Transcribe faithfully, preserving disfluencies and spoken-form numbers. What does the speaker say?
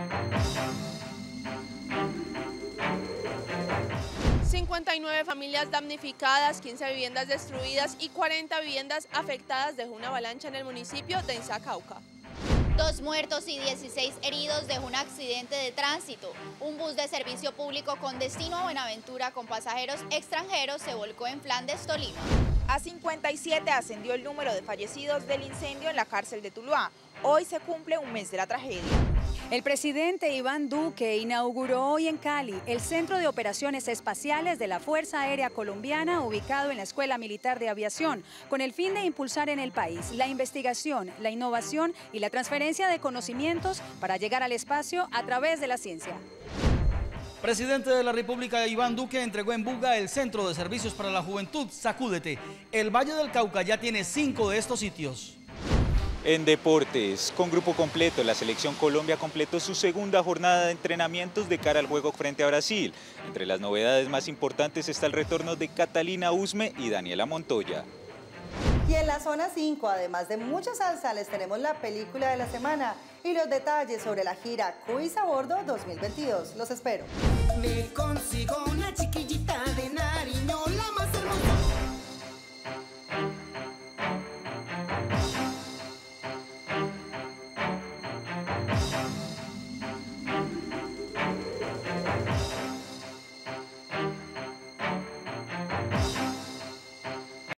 cincuenta y nueve familias damnificadas, quince viviendas destruidas y cuarenta viviendas afectadas dejó una avalancha en el municipio de Inzá, Cauca. Dos muertos y dieciséis heridos dejó un accidente de tránsito. Un bus de servicio público con destino a Buenaventura con pasajeros extranjeros se volcó en Flandes, Tolima. A cincuenta y siete ascendió el número de fallecidos del incendio en la cárcel de Tuluá. Hoy se cumple un mes de la tragedia. El presidente Iván Duque inauguró hoy en Cali el Centro de Operaciones Espaciales de la Fuerza Aérea Colombiana, ubicado en la Escuela Militar de Aviación, con el fin de impulsar en el país la investigación, la innovación y la transferencia de conocimientos para llegar al espacio a través de la ciencia. Presidente de la República Iván Duque entregó en Buga el Centro de Servicios para la Juventud Sacúdete. El Valle del Cauca ya tiene cinco de estos sitios. En deportes, con grupo completo, la Selección Colombia completó su segunda jornada de entrenamientos de cara al juego frente a Brasil. Entre las novedades más importantes está el retorno de Catalina Usme y Daniela Montoya. Y en la zona cinco, además de mucha salsa, les tenemos la película de la semana y los detalles sobre la gira Quiz a Bordo dos mil veintidós. Los espero. Me consigo una chiquilla.